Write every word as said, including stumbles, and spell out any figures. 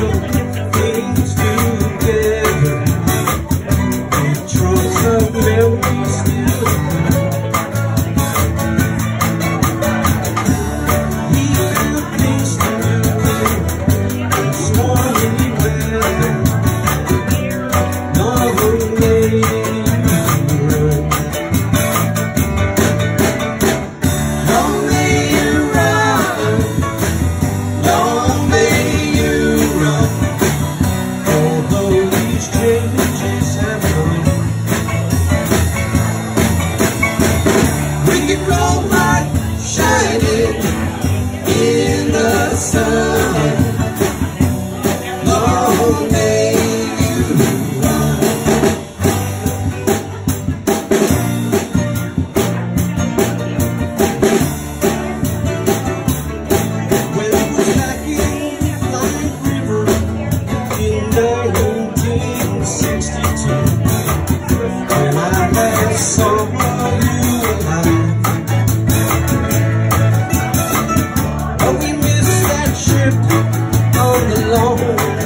things together. Trunks of memories still. We found a place to live in stormy weather. Long may you run. Long may you run. Long may you run. Although these changes have come. Wicked road light shining in the sun. Long may you run. When it was back in Light River in nineteen sixty-two, when I last saw you alive. Oh, we missed that ship on the long